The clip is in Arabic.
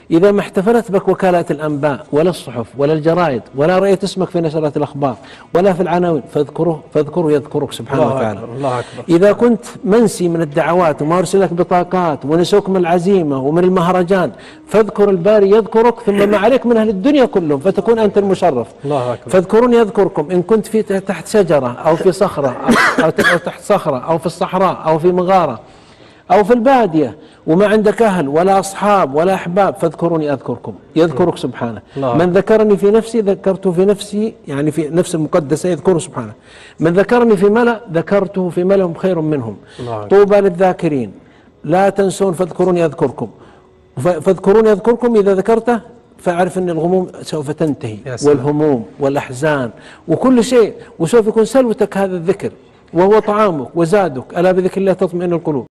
إذا ما احتفلت بك وكالات الأنباء ولا الصحف ولا الجرائد ولا رأيت اسمك في نشرات الأخبار ولا في العناوين فاذكره يذكرك سبحانه وتعالى. الله أكبر. إذا كنت منسي من الدعوات وما أرسل لك بطاقات ونسوك من العزيمة ومن المهرجان فاذكر الباري يذكرك، ثم ما عليك من أهل الدنيا كلهم فتكون أنت المشرف. الله أكبر. فاذكروني يذكركم. إن كنت في تحت شجرة أو في صخرة أو تحت صخرة أو في الصحراء أو في مغارة أو في البادية وما عندك أهل ولا أصحاب ولا أحباب فاذكروني أذكركم، يذكرك سبحانه. من ذكرني في نفسي ذكرته في نفسي، يعني في نفس المقدسة يذكره سبحانه. من ذكرني في ملأ ذكرته في ملأ خير منهم. طوبى للذاكرين. لا تنسون فاذكروني أذكركم. فاذكروني أذكركم إذا ذكرته فاعرف أن الغموم سوف تنتهي والهموم والأحزان وكل شيء، وسوف يكون سلوتك هذا الذكر وهو طعامك وزادك. ألا بذكر الله تطمئن القلوب.